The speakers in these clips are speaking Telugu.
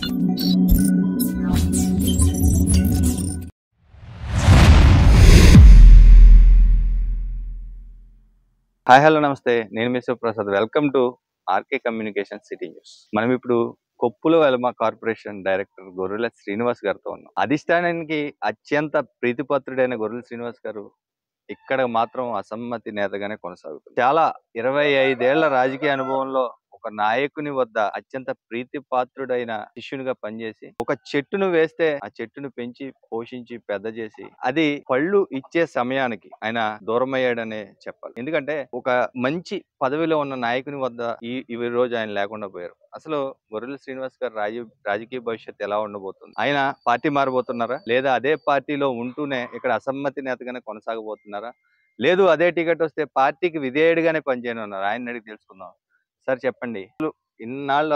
హాయ్ హలో నమస్తే, నేను మీ Shivaprasad. Welcome to RK communication city news. మనం ఇప్పుడు కొప్పుల వెలమ కార్పొరేషన్ డైరెక్టర్ గొర్రెల శ్రీనివాస్ గారితో ఉన్నాం. అధిష్టానానికి అత్యంత ప్రీతిపాత్రుడైన గొర్రెల శ్రీనివాస్ గారు ఇక్కడ మాత్రం అసమ్మతి నేతగానే కొనసాగుతుంది. చాలా 25 ఏళ్ల రాజకీయ అనుభవంలో ఒక నాయకుని వద్ద అత్యంత ప్రీతిపాత్రుడైన శిష్యునిగా పనిచేసి ఒక చెట్టును వేస్తే ఆ చెట్టును పెంచి పోషించి పెద్ద చేసి అది పళ్ళు ఇచ్చే సమయానికి ఆయన దూరం అయ్యాడనే చెప్పాలి. ఎందుకంటే ఒక మంచి పదవిలో ఉన్న నాయకుని వద్ద ఈ రోజు ఆయన లేకుండా పోయారు. అసలు గొర్రెల శ్రీనివాస్ గారు రాజకీయ భవిష్యత్తు ఎలా ఉండబోతుంది? ఆయన పార్టీ మారబోతున్నారా, లేదా అదే పార్టీలో ఉంటూనే ఇక్కడ అసమ్మతి నేతగానే కొనసాగబోతున్నారా, లేదు అదే టికెట్ వస్తే పార్టీకి విధేయుడిగానే పనిచేయనున్నారా? ఆయన అడిగి తెలుసుకుందాం. సార్ చెప్పండి, ఇన్నాళ్ళ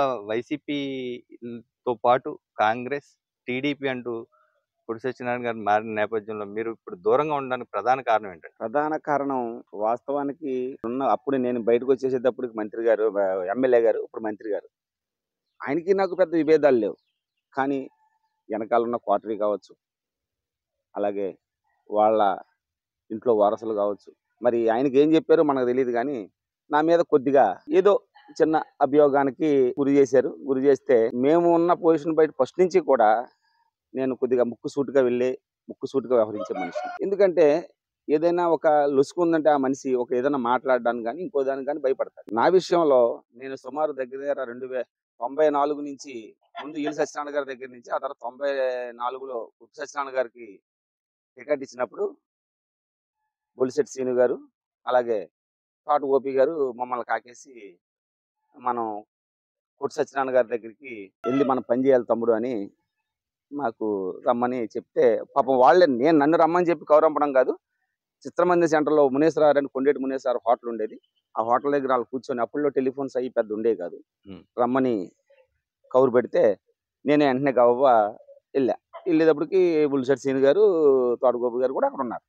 వైసీపీతో పాటు కాంగ్రెస్, టీడీపీ అంటూ పొడి సత్యనారాయణ గారు మారిన నేపథ్యంలో మీరు ఇప్పుడు దూరంగా ఉండడానికి ప్రధాన కారణం ఏంటంటే? ప్రధాన కారణం వాస్తవానికి అప్పుడు నేను బయటకు వచ్చేసేటప్పటికి మంత్రి గారు, ఎమ్మెల్యే గారు, ఇప్పుడు మంత్రి గారు, ఆయనకి నాకు పెద్ద విభేదాలు లేవు. కానీ వెనకాల ఉన్న క్వార్టరీ కావచ్చు, అలాగే వాళ్ళ ఇంట్లో వారసులు కావచ్చు, మరి ఆయనకి ఏం చెప్పారో మనకు తెలియదు. కానీ నా మీద కొద్దిగా ఏదో చిన్న అభియోగానికి గురి చేశారు. గురి చేస్తే మేము ఉన్న పొజిషన్ బయట ఫస్ట్ నుంచి కూడా నేను కొద్దిగా ముక్కుసూటిగా వ్యవహరించే మనిషి. ఎందుకంటే ఏదైనా ఒక లొసుకు ఉందంటే ఆ మనిషి ఏదైనా మాట్లాడడానికి కానీ ఇంకో దానికి కానీ భయపడతాడు. నా విషయంలో నేను సుమారు దగ్గర 1994 నుంచి ముందు ఈల సత్యనారాయణ గారి దగ్గర నుంచి, ఆ తర్వాత 94లో ఉప్పు సత్యనారాయణ గారికి టికెట్ ఇచ్చినప్పుడు బొలిశెట్టి శ్రీను గారు, అలాగే పాటు ఓపీ గారు మమ్మల్ని కాకేసి మనం కొట్టు సత్యనారాయణ గారి దగ్గరికి వెళ్ళి మనం పని చేయాలి తమ్ముడు అని మాకు రమ్మని చెప్తే, పాపం వాళ్ళే నన్ను రమ్మని చెప్పి కౌరంపడం కాదు, చిత్రమంది సెంటర్లో మునేశ్వరారు అని కొండేటి మునేశ్వర హోటల్ ఉండేది. ఆ హోటల్ దగ్గర వాళ్ళు కూర్చొని, అప్పుల్లో టెలిఫోన్స్ అయ్యి పెద్ద ఉండే కాదు, రమ్మని కౌరు పెడితే నేనే వెంటనే గవ్వ వెళ్ళేటప్పటికి బుల్షెట్ సీన్ గారు, తోటగోపి గారు కూడా అక్కడ ఉన్నారు.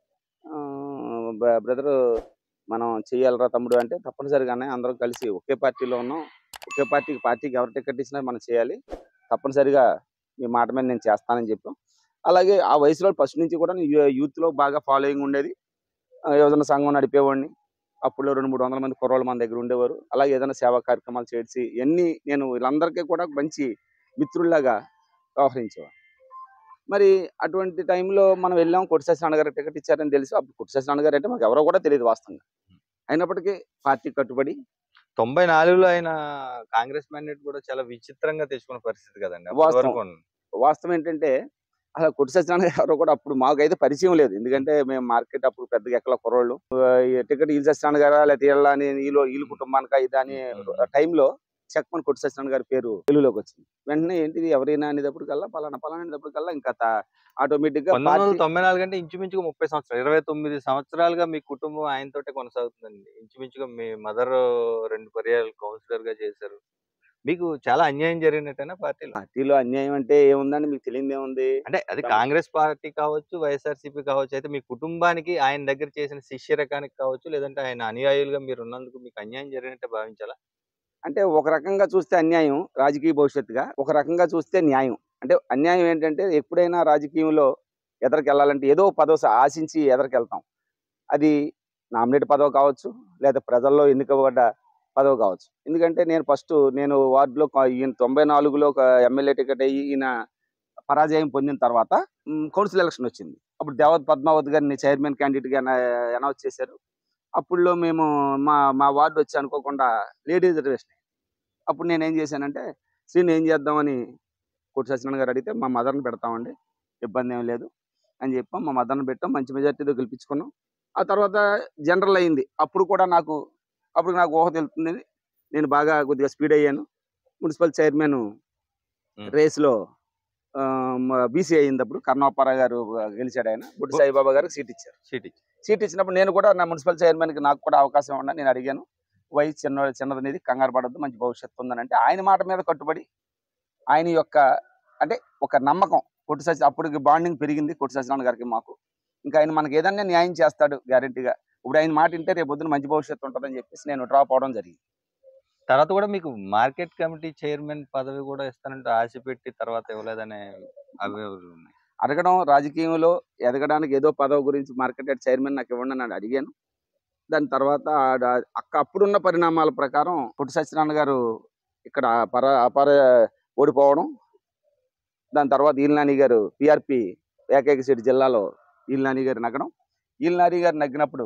బ్రదరు మనం చెయ్యాలరా తమ్ముడు అంటే, తప్పనిసరిగానే అందరం కలిసి ఒకే పార్టీలో ఉన్నాం, ఒకే పార్టీకి ఎవరు టికెట్ ఇచ్చినా మనం చేయాలి, తప్పనిసరిగా మీ మాట మీద నేను చేస్తానని చెప్పాం. అలాగే ఆ వయసులో ఫస్ట్ నుంచి కూడా యూత్లో బాగా ఫాలోయింగ్ ఉండేది. యువజన సంఘం నడిపేవాడిని. అప్పుడు 200-300 మంది కుర్రోళ్ళు మన దగ్గర ఉండేవారు. అలాగే ఏదైనా సేవా కార్యక్రమాలు చేసి నేను వీళ్ళందరికీ కూడా మంచి మిత్రుల్లాగా వ్యవహరించేవాడు. మరి అటువంటి టైంలో మనం వెళ్ళాం, కొట్టు సత్యనారాయణ గారికి టికెట్ ఇచ్చారని తెలిసి, అప్పుడు కొట్టు సత్యనారాయణ గారు అంటే మాకు ఎవరో కూడా తెలియదు వాస్తవంగా. అయినప్పటికీ పార్టీ కట్టుబడి 94లో ఆయన కాంగ్రెస్ మ్యాండేట్ కూడా చాలా విచిత్రంగా తెచ్చుకున్న పరిస్థితి కదండి. వాస్తవం ఏంటంటే అసలు కొట్టు సత్యనారాయణ గారు ఎవరో కూడా అప్పుడు మాకైతే పరిచయం లేదు. ఎందుకంటే మేము మార్కెట్ అప్పుడు పెద్దగా ఎక్కల కుర్రోళ్ళు, టికెట్ ఈల సత్యనారాయణ గారా లేకపోతే వీళ్ళని వీళ్ళ కుటుంబానికా ఇదని టైంలో చెక్మన్ కొట్టు సత్యనారాయణ గారి పేరు తెలుగులోకి వచ్చింది. వెంటనే ఏంటిది ఎవరైనా అనేటప్పటికల్లా పలానా అనేటప్పటికల్లా ఇంకా ఆటోమేటిక్ గా 1994 అంటే ఇంచుమించుగా 30 సంవత్సరాలు, 29 సంవత్సరాలుగా మీ కుటుంబం ఆయనతోటే కొనసాగుతుందండి. ఇంచుమించుగా మీ మదర్ 2 పర్యాయాలు కౌన్సిలర్ గా చేశారు. మీకు చాలా అన్యాయం జరిగినట్టేనా పార్టీలో అన్యాయం అంటే ఏముందండి, మీకు తెలియదు ఏముంది. అంటే అది కాంగ్రెస్ పార్టీ కావచ్చు, వైఎస్ఆర్సీపీ కావచ్చు, అయితే మీ కుటుంబానికి ఆయన దగ్గర చేసిన శిష్య రకానికి కావచ్చు, లేదంటే ఆయన అనుయాయులుగా మీరు ఉన్నందుకు మీకు అన్యాయం జరిగినట్టే భావించాలా? అంటే ఒక రకంగా చూస్తే అన్యాయం రాజకీయ భవిష్యత్తుగా, ఒక రకంగా చూస్తే న్యాయం. అంటే అన్యాయం ఏంటంటే ఎప్పుడైనా రాజకీయంలో ఎదరికెళ్ళాలంటే ఏదో పదవి ఆశించి ఎదరికెళ్తాం. అది నామినేట్ పదవి కావచ్చు, లేదా ప్రజల్లో ఎన్నికబడ్డ పదవి కావచ్చు. ఎందుకంటే నేను వార్డులో ఈయన 94లో ఒక ఎమ్మెల్యే టికెట్ అయ్యి ఈయన పరాజయం పొందిన తర్వాత కౌన్సిల్ ఎలక్షన్ వచ్చింది. అప్పుడు దేవత పద్మావతి గారిని చైర్మన్ క్యాండిడేట్గా అనౌన్స్ చేశారు. అప్పుడులో మేము మా వార్డు వచ్చి అనుకోకుండా లేడీస్ రిజర్వేషన్. అప్పుడు నేను ఏం చేశానంటే, శ్రీని ఏం చేద్దామని కొట్టు సత్యనారాయణ గారు అడిగితే, మా మదర్ని పెడతామండి, ఇబ్బంది ఏం లేదు అని చెప్పాం. మా మదర్ని పెట్టాం, మంచి మెజార్టీతో గెలిపించుకున్నాం. ఆ తర్వాత జనరల్ అయింది. అప్పుడు నాకు ఊహ తెలుస్తుంది, నేను బాగా కొద్దిగా స్పీడ్ అయ్యాను. మున్సిపల్ చైర్మన్ రేస్లో బీసీ అయినప్పుడు కర్ణాపారా గారు గెలిచాడు. ఆయన బుడ్డి సాయిబాబా గారికి సీట్ ఇచ్చినప్పుడు నేను కూడా నా మున్సిపల్ చైర్మన్కి నాకు కూడా అవకాశం ఉన్నా నేను అడిగాను. వయసు చిన్నదనేది కంగారు పడద్దు, మంచి భవిష్యత్తు ఉందని అంటే ఆయన మాట మీద కట్టుబడి ఆయన యొక్క అంటే ఒక నమ్మకం అప్పటికి బాండింగ్ పెరిగింది కొట్టు సత్యనారాయణ గారికి మాకు. ఇంకా ఆయన మనకి ఏదన్నా న్యాయం చేస్తాడు గ్యారెంటీగా. ఇప్పుడు ఆయన మాట వింటే రేపు పొద్దున మంచి భవిష్యత్తు ఉంటుందని చెప్పేసి నేను డ్రాప్ అవడం జరిగింది. తర్వాత కూడా మీకు మార్కెట్ కమిటీ చైర్మన్ పదవి కూడా ఇస్తానంటే ఆశ పెట్టి తర్వాత ఇవ్వలేదనే అవి ఉన్నాయి. అడగడం రాజకీయంలో ఎదగడానికి ఏదో పదవి గురించి మార్కెట్ చైర్మన్ నాకు ఇవ్వండి అని అడిగాను. దాని తర్వాత అప్పుడున్న పరిణామాల ప్రకారం పుట్టి సత్యనారాయణ గారు ఇక్కడ అపార ఓడిపోవడం, దాని తర్వాత ఈలనాని గారు పిఆర్పి ఏకైక సీటు జిల్లాలో ఈలనాని గారు నగ్గడం. ఈలనాని గారు నగ్గినప్పుడు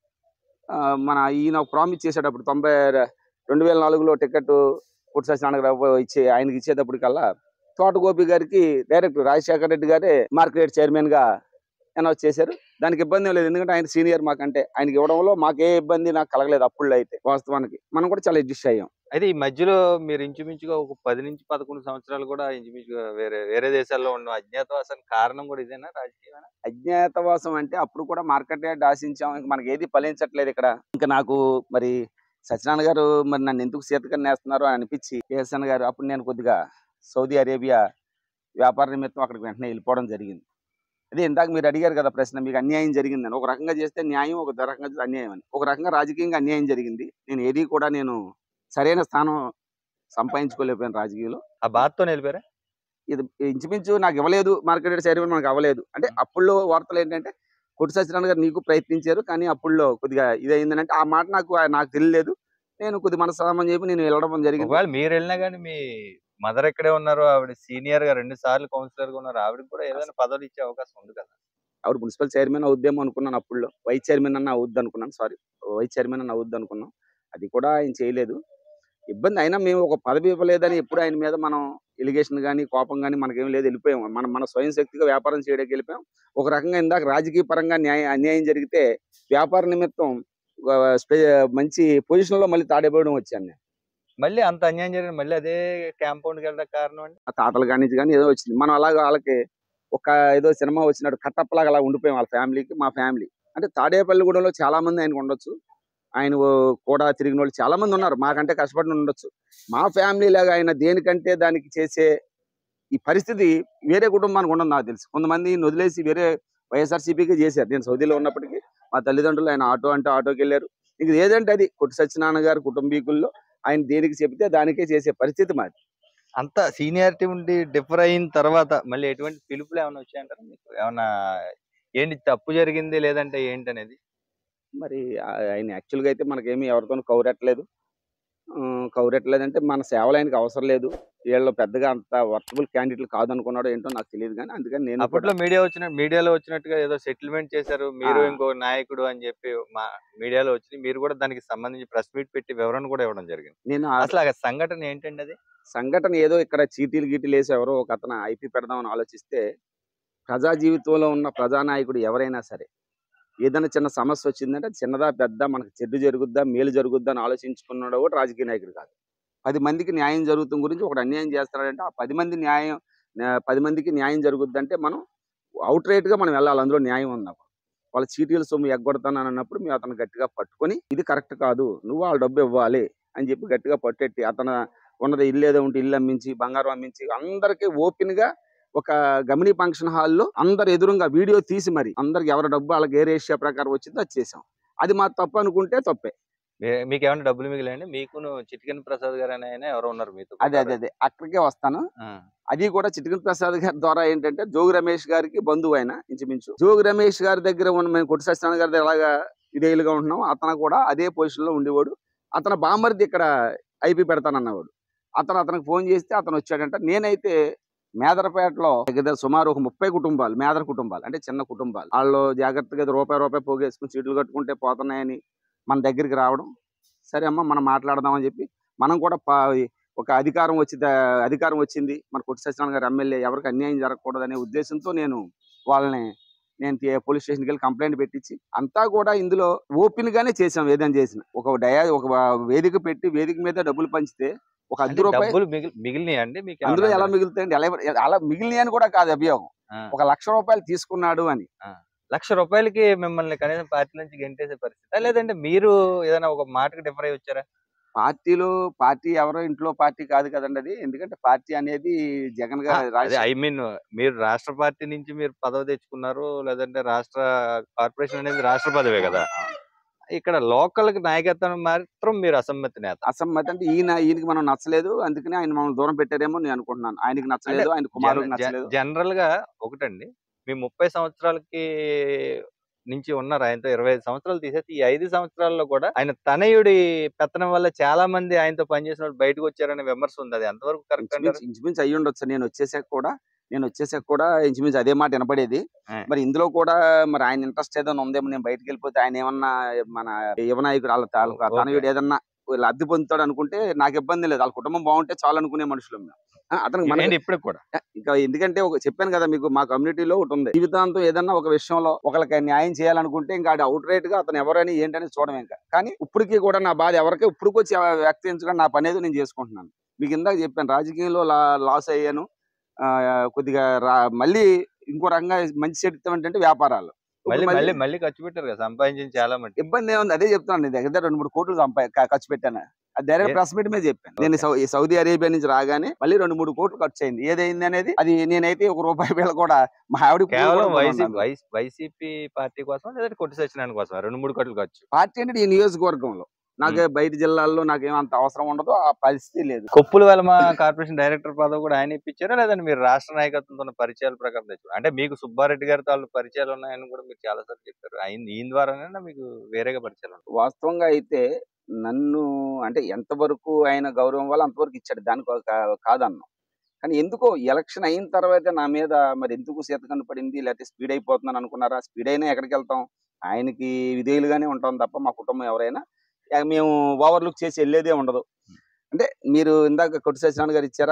మన ఈయన ప్రామిస్ చేసేటప్పుడు 2004లో టికెట్ పుట్టి సత్యనారాయణ గారు ఆయనకి ఇచ్చేటప్పటికల్లా తోట గోపి గారికి డైరెక్ట్ రాజశేఖర రెడ్డి గారే మార్కెట్ చైర్మన్ గా అనౌన్స్ చేశారు. దానికి ఇబ్బంది ఏం లేదు, ఎందుకంటే ఆయన సీనియర్ మాకంటే. ఆయనకి ఇవ్వడంలో మాకే ఇబ్బంది నాకు కలగలేదు. అప్పుడు అయితే వాస్తవానికి మనం కూడా చాలా అడ్జస్ట్ అయ్యాం. అయితే ఈ మధ్యలో మీరు ఇంచుమించుగా ఒక 10 నుంచి 11 సంవత్సరాలు కూడా ఇంచుమించుగా వేరే వేరే దేశాల్లో ఉన్న అజ్ఞాతవాసానికి కారణం కూడా ఇదేనా, రాజకీయమేనా? అజ్ఞాతవాసం అంటే అప్పుడు కూడా మార్కెట్ యార్డ్ ఆశించాం, ఇంకా మనకి ఏది ఫలించట్లేదు ఇక్కడ. ఇంకా నాకు మరి సత్యనారాయణ గారు మరి నన్ను ఎందుకు సీతకన్నా వేస్తున్నారు అని అనిపించి కేఎస్ఎన్ గారు అప్పుడు నేను కొద్దిగా సౌదీ అరేబియా వ్యాపార నిమిత్తం అక్కడికి వెంటనే వెళ్ళిపోవడం జరిగింది. అదే ఇందాక మీరు అడిగారు కదా ప్రశ్న, మీకు అన్యాయం జరిగిందని. ఒక రకంగా చేస్తే న్యాయం, ఒక రకంగా చేస్తే అన్యాయం అని. ఒక రకంగా రాజకీయంగా అన్యాయం జరిగింది. నేను ఏది కూడా నేను సరైన స్థానం సంపాదించుకోలేకపోయాను రాజకీయంలో. ఆ బాధతో వెళ్ళిపోయారా? ఇది ఇంచుమించు నాకు ఇవ్వలేదు, మార్కెట్ చైర్మన్ మనకు అవ్వలేదు అంటే. అప్పుల్లో వార్తలు ఏంటంటే కొట్టి సత్యనారాయణ గారు నీకు ప్రయత్నించారు, కానీ అప్పుల్లో కొద్దిగా ఇదైందంటే ఆ మాట నాకు తెలియలేదు. నేను కొద్ది మనస్సామని చెప్పి నేను వెళ్ళడం జరిగింది. ఒకవేళ మీరు వెళ్ళినా కానీ మీ మదర్ ఎక్కడే ఉన్నారు, ఆవిడ సీనియర్ గా 2 సార్లు కౌన్సిలర్ గా ఉన్నారు, ఆవిడకి కూడా ఏదైనా పదవులు ఇచ్చే అవకాశం ఉంది కదా. ఆవిడ మున్సిపల్ చైర్మన్ అవుద్దేమో అనుకున్నాను అప్పుల్లో. వైస్ చైర్మన్ అన్న అవుద్ది అనుకున్నాను. వైస్ చైర్మన్ అన్న అవుద్ది అనుకున్నాం. అది కూడా ఆయన చేయలేదు. ఇబ్బంది అయినా మేము ఒక పదవి ఇవ్వలేదని ఎప్పుడు ఆయన మీద మనం ఎలిగేషన్ కానీ కోపం కానీ మనకేం లేదు, వెళ్ళిపోయాం. మన స్వయం శక్తిగా వ్యాపారం చేయడానికి వెళ్ళిపోయాం. ఒక రకంగా ఇందాక రాజకీయ పరంగా అన్యాయం జరిగితే వ్యాపార నిమిత్తం మంచి పొజిషన్ లో మళ్ళీ తాడేపోవడం వచ్చాను నేను. మళ్ళీ అంత అన్యాయం జరిగిన మళ్ళీ అదే కాంపౌండ్కి వెళ్ళడానికి కారణం అండి? ఆ తాతల కాడి నుంచి కానీ ఏదో వచ్చింది. మనం అలాగా వాళ్ళకి ఒక ఏదో సినిమా వచ్చినట్టు కట్టప్పలాగా అలా ఉండిపోయాం వాళ్ళ ఫ్యామిలీకి, మా ఫ్యామిలీ. అంటే తాడేపల్లిగూడెంలో చాలా మంది ఆయనకు ఉండొచ్చు, ఆయన కూడా తిరిగిన వాళ్ళు చాలా మంది ఉన్నారు, మాకంటే కష్టపడి ఉండొచ్చు. మా ఫ్యామిలీ లాగా ఆయన దేనికంటే దానికి చేసే ఈ పరిస్థితి వేరే కుటుంబానికి ఉండదు నాకు తెలుసు. కొంతమంది వదిలేసి వేరే వైఎస్ఆర్సీపీకి చేశారు. నేను సౌదీలో ఉన్నప్పటికీ మా తల్లిదండ్రులు ఆయన ఆటో అంటే ఆటోకి వెళ్ళారు. ఇంక ఏదంటే అది కొట్టి సత్యనారాయణ గారి కుటుంబీకుల్లో ఆయన దేనికి చెబితే దానికే చేసే పరిస్థితి మాది. అంత సీనియారిటీ ఉండి డిఫర్ అయిన తర్వాత మళ్ళీ ఎటువంటి పిలుపులు ఏమైనా వచ్చాయంటారా మీకు? ఏమన్నా ఏంటి తప్పు జరిగింది లేదంటే ఏంటి అనేది? మరి ఆయన యాక్చువల్గా అయితే మనకేమి ఎవరితోనూ కౌరెట్లేదంటే మన సేవలు ఆయనకి అవసరం లేదు, వీళ్ళు పెద్దగా అంత వర్కబుల్ క్యాండిడేట్లు కాదనుకున్నాడో ఏంటో నాకు తెలియదు. కానీ అందుకని నేను అప్పట్లో మీడియాలో వచ్చినట్టుగా ఏదో సెటిల్మెంట్ చేశారు మీరు ఇంకో నాయకుడు అని చెప్పి మా మీడియాలో వచ్చి మీరు కూడా దానికి సంబంధించి ప్రెస్ మీట్ పెట్టి వివరణ కూడా ఇవ్వడం జరిగింది. నేను అసలు ఆ సంఘటన ఏంటండి అది? సంఘటన ఏదో ఇక్కడ చీటీలు గీటీలు వేసి ఎవరో ఒక అతను ఐపీ పెడదామని ఆలోచిస్తే, ప్రజా జీవితంలో ఉన్న ప్రజానాయకుడు ఎవరైనా సరే ఏదైనా చిన్న సమస్య వచ్చిందంటే అది చిన్నదా పెద్ద, మనకు చెడు జరుగుద్దా మేలు జరుగుద్దా అని ఆలోచించుకున్నాడు కూడా రాజకీయ నాయకుడు కాదు. 10 మందికి న్యాయం జరుగుతుంది గురించి ఒకటి అన్యాయం చేస్తాడంటే ఆ 10 మందికి న్యాయం జరుగుద్దంటే మనం అవుట్ రైట్ గా మనం వెళ్ళాలి, అందులో న్యాయం ఉన్నప్పుడు. వాళ్ళ చీటీల సొమ్ము ఎగ్గొడతాను అన్నప్పుడు మేము అతను గట్టిగా పట్టుకొని ఇది కరెక్ట్ కాదు, నువ్వు వాళ్ళ డబ్బు ఇవ్వాలి అని చెప్పి గట్టిగా పట్టెట్టి అతను ఉన్నది ఇల్లు ఏదో ఉంటే ఇల్లు అమ్మించి బంగారం అమ్మించి అందరికీ ఓపెన్ గా ఒక గమినీ ఫంక్షన్ హాల్లో అందరు ఎదురుగా వీడియో తీసి మరి అందరికి ఎవరి డబ్బు వాళ్ళకి ఏ రేషియో ప్రకారం వచ్చిందో అది చేసాం. అది మా తప్పు అనుకుంటే తప్పే. మీకు ఏమైనా డబ్బులు మిగిలాయండి? మీకును చిట్టికన్ ప్రసాద్ గారు అని ఆయన ఎవరో ఉన్నారు మీతో? అదే అక్కడికే వస్తాను. అది కూడా చిట్టికన్ ప్రసాద్ గారి ద్వారా ఏంటంటే జోగి రమేష్ గారికి బంధువు ఆయన ఇంచుమించు. జోగి రమేష్ గారి దగ్గర ఉన్న మేము కొట్టి సత్యనారాయణ గారి దగ్గర ఎలాగా ఇదేలుగా ఉంటున్నాం, అతను కూడా అదే పొజిషన్ లో ఉండేవాడు. అతను బాంబర్ది ఇక్కడ ఐపీ పెడతానన్నవాడు. అతనికి ఫోన్ చేస్తే అతను వచ్చాడంట. నేనైతే మేదరపేటలో దగ్గర సుమారు ఒక 30 కుటుంబాలు, మేదర కుటుంబాలు అంటే చిన్న కుటుంబాలు, వాళ్ళు జాగ్రత్తగా రూపాయి పోగేసుకుని చీట్లు కట్టుకుంటే పోతున్నాయని మన దగ్గరికి రావడం. సరే అమ్మ మనం మాట్లాడదామని చెప్పి మనం కూడా ఒక అధికారం వచ్చింది మన కొట్టి సత్యనారాయణ గారు ఎమ్మెల్యే, ఎవరికి అన్యాయం జరగకూడదనే ఉద్దేశంతో నేను పోలీస్ స్టేషన్కి వెళ్ళి కంప్లైంట్ పెట్టించి అంతా కూడా ఇందులో ఓపెన్ గానే చేసాం. ఏదైనా చేసిన ఒక వేదిక పెట్టి వేదిక మీద డబ్బులు పంచితే ఒక ₹10 మిగిలినాయి అండి మీకు? అందులో ఎలా మిగులుతాయండి? అలా మిగిలినాయి అని కూడా కాదు అభియోగం. ఒక ₹1,00,000 తీసుకున్నాడు అని. ₹1,00,000కి మిమ్మల్ని కనీసం పార్టీ నుంచి గెంటేసే పరిస్థితి లేదంటే మీరు ఏదైనా ఒక మాటకి డిఫర్ అయ్యి వచ్చారా? పార్టీ ఎవరో ఇంట్లో పార్టీ కాదు కదండి అది. ఎందుకంటే పార్టీ అనేది జగన్ గారు ఐ మీన్ మీరు రాష్ట్ర పార్టీ నుంచి మీరు పదవి తెచ్చుకున్నారు, లేదంటే రాష్ట్ర కార్పొరేషన్ అనేది రాష్ట్ర పదవే కదా. ఇక్కడ లోకల్ నాయకత్వం మాత్రం మీరు అసమ్మతి నేత. అసమ్మతి అంటే ఈయనకి మనం నచ్చలేదు, అందుకని ఆయన మమ్మల్ని దూరం పెట్టారేమో నేను అనుకుంటున్నాను. ఆయనకి అంటే నచ్చలేదు, ఆయన కుమారుడికి నచ్చలేదు. జనరల్ గా ఒకటండి, మీ 30 సంవత్సరాలకి నుంచి ఉన్నారు ఆయనతో, 25 సంవత్సరాలు తీసేసి ఈ 5 సంవత్సరాల్లో కూడా ఆయన తనయుడి పెత్తనం వల్ల చాలా మంది ఆయనతో పనిచేసిన వాళ్ళు బయటకు వచ్చారనే విమర్శ ఉంది. అది ఎంతవరకు కరెక్ట్ అంటారు? ఇంచుమించు అయ్యి ఉండొచ్చు. నేను వచ్చేసాక కూడా ఇంచుమించు అదే మాట వినపడేది. ఆ. మరి ఇందులో కూడా మరి ఆయన ఇంట్రెస్ట్ ఏదైనా ఉందేమో, నేను బయటకు వెళ్ళిపోతే ఆయన ఏమన్నా మన యువ నాయకుడు వాళ్ళ ఓకే. తనయుడు ఏదన్నా లబ్ధి పొందుతాడు అనుకుంటే నాకు ఇబ్బంది లేదు. వాళ్ళ కుటుంబం బాగుంటే చాలు అనుకునే మనుషులు మేము. అతనికి మన ఏంటి ఇప్పుడు కూడా ఇంకా ఎందుకంటే చెప్పాను కదా మీకు, మా కమ్యూనిటీలో ఒకటి ఉంది, జీవితాంతం ఏదన్నా ఒక విషయంలో ఒకరికి న్యాయం చేయాలనుకుంటే ఇంకా అవుట్ రైట్ గా అతను ఎవరని ఏంటని చూడడం. ఇంకా కానీ ఇప్పటికీ కూడా నా బాధ ఎవరికి ఇప్పటికి వచ్చి వ్యక్తించడం నా పని ఏదో నేను చేసుకుంటున్నాను. మీకు ఇందాక చెప్పాను, రాజకీయంలో లాస్ అయ్యాను. కొద్దిగా మళ్ళీ ఇంకో రకంగా మంచి సెట్ ఏంటంటే వ్యాపారాలు. మళ్ళీ మళ్ళీ మళ్ళీ ఖర్చు పెట్టారు కదా, సంపాదించింది చాలా మంది. ఇబ్బంది ఏముంది, అదే చెప్తున్నాను. నేను దగ్గర 2-3 కోట్లు ఖర్చు పెట్టాను. అది డైరెక్ట్ ప్రెస్ మీట్ మీద చెప్పాను. నేను ఈ సౌదీ అరేబియా నుంచి రాగానే మళ్ళీ 2-3 కోట్లు ఖర్చు అయింది. ఏదైంది అనేది అది నేనైతే ₹1 బిళ్ళ కూడా మా ఆవిడ కేవలం వైసీపీ పార్టీ కోసం లేదంటే కొట్టి సత్యనారాయణ కోసం 2-3 కోట్లు ఖర్చు. పార్టీ అంటే ఈ నియోజకవర్గంలో నాకు బయట జిల్లాల్లో నాకేం అంత అవసరం ఉండదు, ఆ పరిస్థితి లేదు. కొప్పుల వెలమ కార్పొరేషన్ డైరెక్టర్ పదవి కూడా ఆయన ఇప్పించారా, లేదంటే మీరు రాష్ట్ర నాయకత్వంతో ఉన్న పరిచయాల ప్రకారం తెచ్చారు? అంటే మీకు సుబ్బారెడ్డి గారితో వాళ్ళు పరిచయాలు ఉన్నాయని కూడా మీరు చాలా సార్లు చెప్పారు. ఈయన ద్వారానే మీకు వేరేగా పరిచయాలు ఉన్నాయి? వాస్తవంగా అయితే నన్ను అంటే ఎంతవరకు ఆయన గౌరవం వల్ల అంతవరకు ఇచ్చాడు, దానికి కాదన్నాం. కానీ ఎందుకో ఎలక్షన్ అయిన తర్వాత నా మీద మరి ఎందుకు సీతకన్ను పడింది, లేకపోతే స్పీడ్ అయిపోతున్నాను అనుకున్నారా? స్పీడ్ అయినా ఎక్కడికి వెళ్తాం, ఆయనకి విధేయులుగానే ఉంటాం తప్ప మా కుటుంబం ఎవరైనా మేము ఓవర్లుక్ చేసి వెళ్ళేదే ఉండదు. అంటే మీరు ఇందాక కొట్టి సత్యనారాయణ గారు ఇచ్చారా,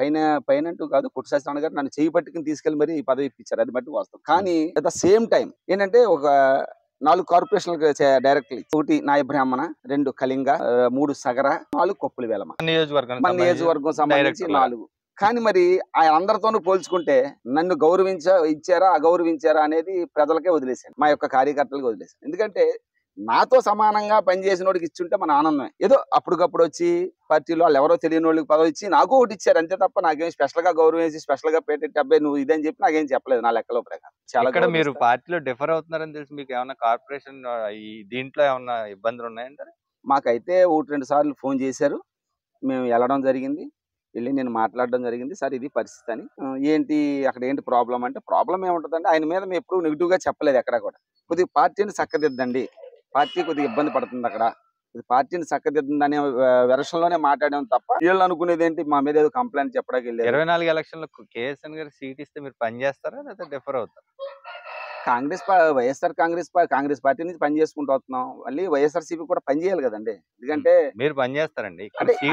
పైన అంటూ కాదు, కొట్టి సత్యనారాయణ గారు నన్ను చేయి పట్టుకుని తీసుకెళ్లి మరి ఈ పదవి ఇప్పించారు, అది బట్టి వాస్తవం. కానీ అట్ ద సేమ్ టైం ఏంటంటే ఒక 4 కార్పొరేషన్లు డైరెక్టర్లు, 1 నాయ బ్రాహ్మణ, 2 కళింగ, 3 సగర, 4 కొప్పుల వేలమ, మన నియోజకవర్గం సంబంధించి 4. కానీ మరి అందరితోనూ పోల్చుకుంటే నన్ను ఇచ్చారా అగౌరవించారా అనేది ప్రజలకే వదిలేశాను, మా యొక్క కార్యకర్తలకు వదిలేశాను. ఎందుకంటే నాతో సమానంగా పనిచేసిన వాడికి ఇచ్చుంటే మన ఆనందమే. ఏదో అప్పటికప్పుడు వచ్చి పార్టీలో వాళ్ళు ఎవరో తెలియని వాళ్ళకి పదవి ఇచ్చి నాకు ఒకటి ఇచ్చారు అంతే తప్ప నాకేం స్పెషల్ గా గౌరవం వేసి స్పెషల్ గా పెట్టేటి అబ్బాయి నువ్వు ఇదని చెప్పి నాకేం చెప్పలేదు నా లెక్కలో ప్రకారం. చాలా మీరు పార్టీలో డిఫర్ అవుతున్నారని తెలిసి మీకు ఏమన్నా కార్పొరేషన్ ఈ దీంట్లో ఏమన్నా ఇబ్బందులు ఉన్నాయంటారు? మాకైతే 1-2 సార్లు ఫోన్ చేశారు, మేము వెళ్ళడం జరిగింది, వెళ్ళి నేను మాట్లాడడం జరిగింది. సార్ ఇది పరిస్థితి అని. ఏంటి అక్కడ ఏంటి ప్రాబ్లం అంటే, ప్రాబ్లం ఏముంటుందంటే ఆయన మీద మేము ఎప్పుడు నెగిటివ్ గా చెప్పలేదు ఎక్కడ కూడా. కొద్దిగా పార్టీని చక్కదిద్దండి, పార్టీ కొద్దిగా ఇబ్బంది పడుతుంది అక్కడ, పార్టీని చక్కదిద్దండి వెర్షన్ లోనే మాట్లాడాం తప్ప వీళ్ళు అనుకునేది ఏంటి మా మీద ఏదో కంప్లైంట్ చెప్పడానికి వెళ్ళారు. 24 ఎలక్షన్ లో కేఎస్ఎన్ గారు సీట్ ఇస్తే మీరు పని చేస్తారా లేదా డిఫర్ అవుతారా? వైఎస్ఆర్ కాంగ్రెస్ పార్టీ నుంచి పని చేసుకుంటూ వస్తున్నాం, మళ్ళీ వైఎస్ఆర్సీపీ కూడా పని చేయాలి కదండి. ఎందుకంటే మీరు పని చేస్తారండి,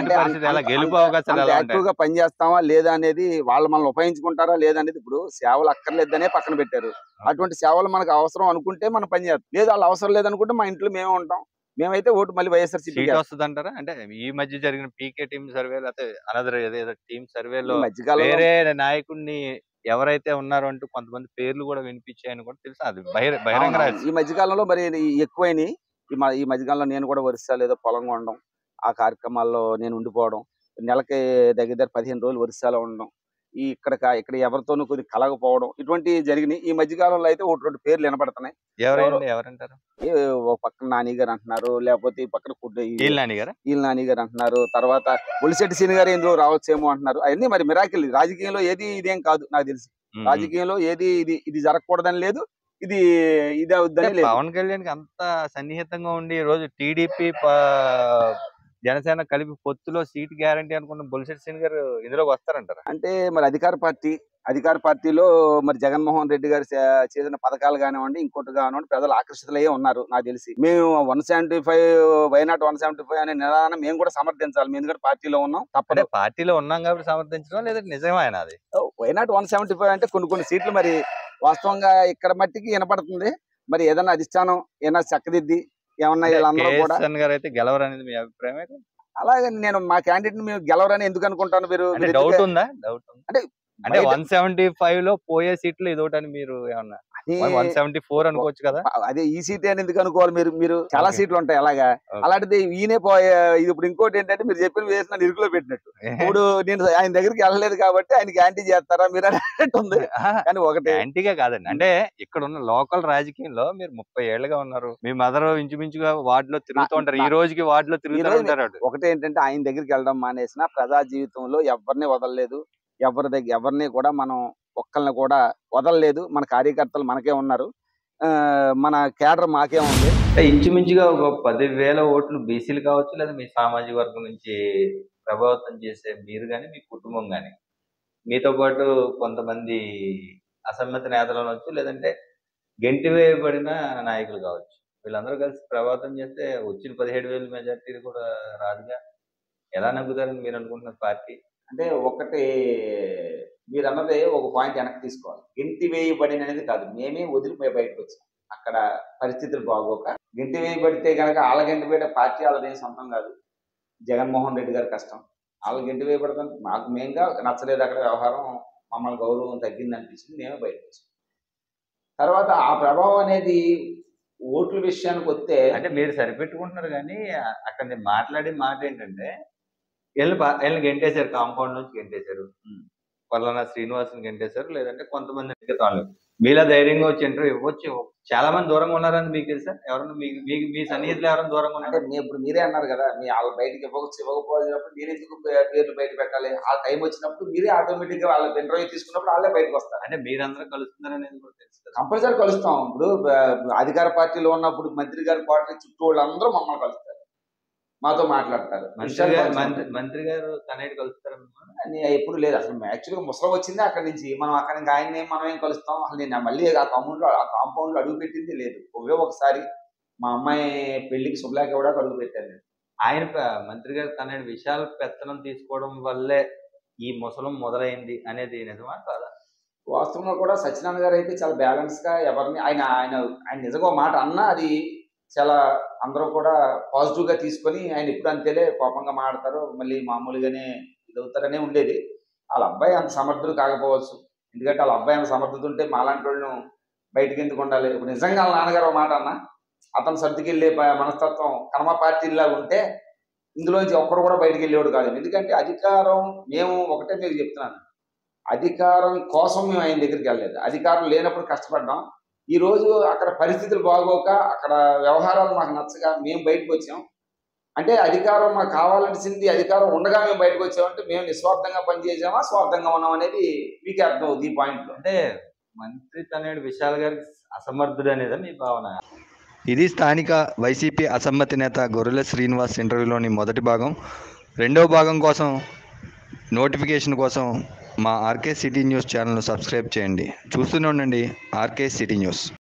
యాక్టివ్ గా పని చేస్తామా లేదా అనేది, వాళ్ళు మనల్ని ఉపయోగించుకుంటారా లేదా అనేది. ఇప్పుడు సేవలు అక్కర్లేదనే పక్కన పెట్టారు, అటువంటి సేవలు మనకు అవసరం అనుకుంటే మనం పని చేస్తాం, లేదు వాళ్ళు అవసరం లేదనుకుంటే మా ఇంట్లో మేమే ఉంటాం. మేమైతే ఓటు మళ్ళీ వైఎస్ఆర్సీపీ వస్తుంది అంటారా? అంటే ఈ మధ్య జరిగిన పీకే టీమ్ సర్వే లేకపోతే అనదర్ ఏదో టీమ్ సర్వేలో వేరే నాయకుడిని ఎవరైతే ఉన్నారో అంటూ కొంతమంది పేర్లు కూడా వినిపించాయని కూడా తెలుసు, అది బహిరంగ. ఈ మధ్యకాలంలో మరి ఎక్కువైనాయి. ఈ మధ్యకాలంలో నేను కూడా వరుస లేదో పొలం కొనడం, ఆ కార్యక్రమాల్లో నేను ఉండిపోవడం, నెలకి దగ్గర 15 రోజులు వరుసలో ఉండడం, ఇక్కడ ఎవరితోనూ కొద్దిగా కలగపోవడం, ఇటువంటివి జరిగినాయి. ఈ మధ్యకాలంలో అయితే 1-2 పేర్లు వినపడుతున్నాయి. ఎవరంటారు? ఓ పక్కన నాని గారు అంటున్నారు, లేకపోతే ఈ పక్కన ఈల్ నాని గారు అంటున్నారు, తర్వాత బొలిశెట్టి సీని గారు ఎందులో రావచ్చేమో అంటున్నారు. అవన్నీ మరి మిరాకిల్. రాజకీయంలో ఏది ఇదేం కాదు నాకు తెలిసి, రాజకీయంలో ఏది ఇది జరగకూడదని లేదు, ఇది అవుద్దని లేదు. పవన్ కళ్యాణ్ కి అంత సన్నిహితంగా ఉండి ఈ రోజు టీడీపీ జనసేన కలిపి పొత్తులో సీట్ గ్యారంటీ అనుకున్న బొలిశెట్టి సీని గారు ఇందులోకి వస్తారంటారా? అంటే మరి అధికార పార్టీలో మరి జగన్మోహన్ రెడ్డి గారు చేసిన పథకాలు కానివ్వండి, ఇంకోటి కానివ్వండి, ప్రజలు ఆకర్షితులయ్యే ఉన్నారు నాకు తెలిసి. మేము 175 వైనాట్ 175 అనే నిదానం మేము కూడా సమర్థించాలి, మేము కూడా పార్టీలో ఉన్నాం. తప్పదే, పార్టీలో ఉన్నాం కాబట్టి సమర్థించడం, లేదంటే నిజమైన అది వైనాట్ 175 అంటే కొన్ని సీట్లు మరి వాస్తవంగా ఇక్కడ మట్టికి వినపడుతుంది. మరి ఏదైనా అధిష్టానం ఏదైనా చక్కదిద్ది ఏమన్నా వీళ్ళందరూ కూడా గెలవరనేది మీ అభిప్రాయం? అలాగే నేను మా క్యాండిడేట్ మేము గెలవరని ఎందుకు అనుకుంటాను? మీరు డౌట్ ఉందా? అంటే 175 లో పోయే సీట్లు ఇదొకటని మీరు ఏమన్నా 174 అనుకోవచ్చు కదా. అదే ఈ సీట్ అని ఎందుకు అనుకోవాలి మీరు మీరు చాలా Okay. సీట్లు ఉంటాయి అలాగా. Okay. అలాంటిది ఈయనే పోయే ఇది. ఇప్పుడు ఇంకోటి ఏంటంటే మీరు చెప్పిన వేసి నన్ను ఇరుకులో పెట్టినట్టు. ఇప్పుడు నేను ఆయన దగ్గరికి వెళ్ళలేదు కాబట్టి ఆయనకి యాంటీ చేస్తారా మీరు అన్నట్టు ఉంది. కానీ ఒకటి యాంటీగా కాదండి, అంటే ఇక్కడ ఉన్న లోకల్ రాజకీయంలో మీరు 30 ఏళ్ళుగా ఉన్నారు. మీ మదర్ ఇంచుమించుగా వార్డులో తిరుగుతూ ఉంటారు. ఈ రోజుకి వార్డులో తిరుగుతూ ఉంటారు. ఒకటి ఏంటంటే ఆయన దగ్గరికి వెళ్ళడం మానేసిన ప్రజా జీవితంలో ఎవరిని వదలలేదు. ఎవరిని కూడా మనం ఒక్కళ్ళని కూడా వదలలేదు. మన కార్యకర్తలు మనకే ఉన్నారు. మన కేడర్ మాకే ఉంది. ఇంచుమించుగా ఒక 10,000 ఓట్లు బీసీలు కావచ్చు, లేదా మీ సామాజిక వర్గం నుంచి ప్రభావితం చేసే మీరు కానీ మీ కుటుంబం కానీ, మీతో పాటు కొంతమంది అసమ్మతి నేతలు అనొచ్చు, లేదంటే గెంటి వేయబడిన నాయకులు కావచ్చు, వీళ్ళందరూ కలిసి ప్రభావితం చేస్తే వచ్చిన 17,000 మెజార్టీ కూడా రాదుగా. ఎలా నగ్గుతారని మీరు అనుకుంటున్నారు పార్టీ? అంటే ఒకటి మీరు అన్నది ఒక పాయింట్ వెనక్కి తీసుకోవాలి. గెంటి వేయబడిన అనేది కాదు, మేమే వదిలిపోయి బయటకు వచ్చాం. అక్కడ పరిస్థితులు బాగోక గెంటి వేయబడితే కనుక వాళ్ళ గెంటి వేయడం పార్టీ వాళ్ళదేం సొంతం కాదు. జగన్మోహన్ రెడ్డి గారి కష్టం. వాళ్ళ గెంటి వేయబడతాం మాకు మేంగా నచ్చలేదు. అక్కడ వ్యవహారం మమ్మల్ని గౌరవం తగ్గింది అనిపించింది, మేమే బయటకు వచ్చాం. తర్వాత ఆ ప్రభావం అనేది ఓట్ల విషయానికి వస్తే అంటే మీరు సరిపెట్టుకుంటున్నారు, కానీ అక్కడ నేను మాట్లాడే మాట ఏంటంటే వీళ్ళని గెంటేశారు, కాంపౌండ్ నుంచి గెంటేశారు, పలానా శ్రీనివాసుని గెంటేశారు, లేదంటే కొంతమంది మీలా ధైర్యంగా వచ్చి ఇంటర్వ్యూ ఇవ్వచ్చు. చాలా మంది దూరంగా ఉన్నారని మీకు తెలుసా? ఎవరన్నా మీ సన్నిహితులు ఎవరైనా దూరంగా అంటే ఉన్నారు? ఇప్పుడు మీరే అన్నారు కదా, మీ వాళ్ళ బయటకి ఇవ్వకపోయినప్పుడు మీరు ఎందుకు పేర్లు బయట పెట్టాలి? ఆ టైం వచ్చినప్పుడు మీరే ఆటోమేటిక్ గా వాళ్ళ ఇంటర్వ్యూ తీసుకున్నప్పుడు వాళ్ళే బయటకు వస్తారు. అంటే మీరందరూ కలుస్తున్నారనేది కూడా తెలుసు కదా. కంపల్సరీ కలుస్తాం. ఇప్పుడు అధికార పార్టీలో ఉన్నప్పుడు మంత్రి గారి పార్టీ చుట్టూ వాళ్ళందరూ మమ్మల్ని కలుస్తారు, మాతో మాట్లాడతారు. మంత్రి గారు తనేటి కలుస్తారన్నమాట. ఎప్పుడు లేదు అసలు. యాక్చువల్గా ముసలం వచ్చింది అక్కడి నుంచి. మనం అక్కడ ఇంకా ఆయన మనం ఏం కలుస్తాం అసలు. నేను మళ్ళీ ఆ కాంపౌండ్ లో అడుగు పెట్టింది లేదు. ఒకసారి మా అమ్మాయి పెళ్లికి శుభ్లాకి కూడా అడుగు పెట్టాను నేను. ఆయన మంత్రి గారు తన విషయాలు పెత్తనం తీసుకోవడం వల్లే ఈ ముసలం మొదలైంది అనేది నిజమా కాదా? వాస్తవంగా కూడా సత్యనారాయణ గారు అయితే చాలా బ్యాలెన్స్ గా ఎవరిని ఆయన ఆయన ఆయన నిజంగా మాట అన్నా అది చాలా అందరూ కూడా పాజిటివ్ గా తీసుకొని, ఆయన ఎప్పుడు అంతేలే కోపంగా మాడతారు, మళ్ళీ మామూలుగానే ఇదవుతారనే ఉండేది. వాళ్ళ అబ్బాయి అంత సమర్థుడు కాకపోవచ్చు. ఎందుకంటే వాళ్ళ అబ్బాయి అంత సమర్థత ఉంటే మాలాంటి వాళ్ళను బయటకు ఎందుకు ఉండాలి? ఇప్పుడు నిజంగా వాళ్ళ నాన్నగారు మాట అన్న అతను సర్దుకెళ్ళే మనస్తత్వం కర్మ పార్టీలా ఉంటే ఇందులోంచి ఒక్కడు కూడా బయటకు వెళ్ళేవాడు కాదు. ఎందుకంటే అధికారం మేము ఒకటే మీకు చెప్తున్నాను, అధికారం కోసం మేము ఆయన దగ్గరికి వెళ్ళలేదు. అధికారం లేనప్పుడు కష్టపడ్డాం. ఈ రోజు అక్కడ పరిస్థితులు బాగోక అక్కడ వ్యవహారాలు మాకు నచ్చగా మేము బయటకు వచ్చాం. అంటే అధికారం మాకు కావాల్సింది, అధికారం ఉండగా మేము బయటకు వచ్చామంటే మేము నిస్వార్థంగా పనిచేసామా స్వార్థంగా ఉన్నాం అనేది మీకే అర్థం అవుతుంది ఈ పాయింట్ లో. అంటే మంత్రి తనేడు విశాల్ గారికి అసమర్థుడు అనేది మీ భావన? ఇది స్థానిక వైసీపీ అసమ్మతి నేత గొర్రెల శ్రీనివాస్ ఇంటర్వ్యూలోని మొదటి భాగం. రెండవ భాగం కోసం నోటిఫికేషన్ కోసం మా ఆర్కే సిటీ న్యూస్ ఛానల్ను సబ్స్క్రైబ్ చేయండి. చూస్తూనే ఉండండి ఆర్కే సిటీ న్యూస్.